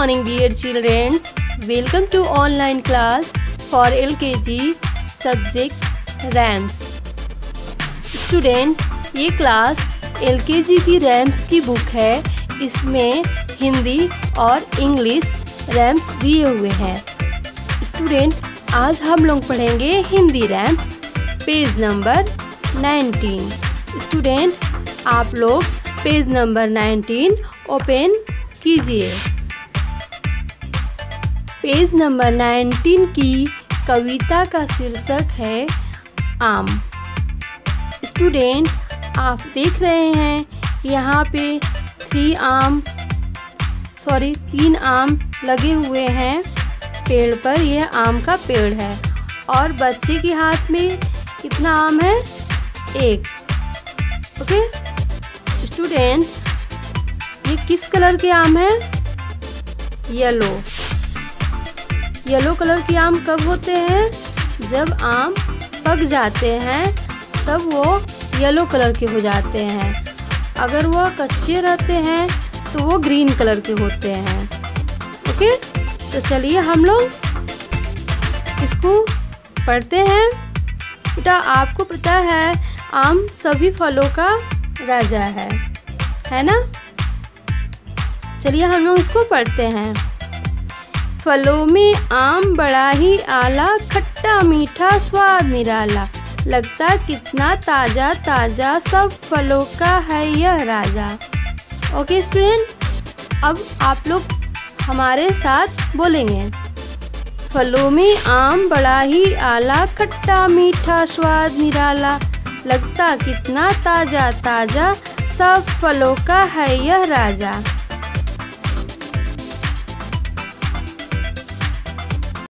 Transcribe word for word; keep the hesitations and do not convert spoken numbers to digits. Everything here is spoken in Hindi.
morning dear children. Welcome to online class for L K G subject rhymes. Student, ये क्लास एल के जी की रैम्स की बुक है। इसमें हिंदी और इंग्लिश रैम्स दिए हुए हैं। स्टूडेंट, आज हम लोग पढ़ेंगे Hindi rhymes, page number nineteen. Student, आप लोग पेज नंबर नाइनटीन ओपन कीजिए। पेज नंबर नाइनटीन की कविता का शीर्षक है आम। स्टूडेंट, आप देख रहे हैं यहाँ पे थ्री आम सॉरी तीन आम लगे हुए हैं पेड़ पर। यह आम का पेड़ है और बच्चे के हाथ में कितना आम है? एक। ओके स्टूडेंट, ये किस कलर के आम है? येलो। येलो कलर के आम कब होते हैं? जब आम पक जाते हैं तब वो येलो कलर के हो जाते हैं। अगर वो कच्चे रहते हैं तो वो ग्रीन कलर के होते हैं। ओके, तो चलिए हम लोग इसको पढ़ते हैं। बेटा, आपको पता है आम सभी फलों का राजा है, है ना? चलिए हम लोग इसको पढ़ते हैं। फलों में आम बड़ा ही आला, खट्टा मीठा स्वाद निराला, लगता कितना ताजा ताजा, सब फलों का है यह राजा। ओके स्टूडेंट, अब आप लोग हमारे साथ बोलेंगे। फलों में आम बड़ा ही आला, खट्टा मीठा स्वाद निराला, लगता कितना ताजा ताजा, सब फलों का है यह राजा।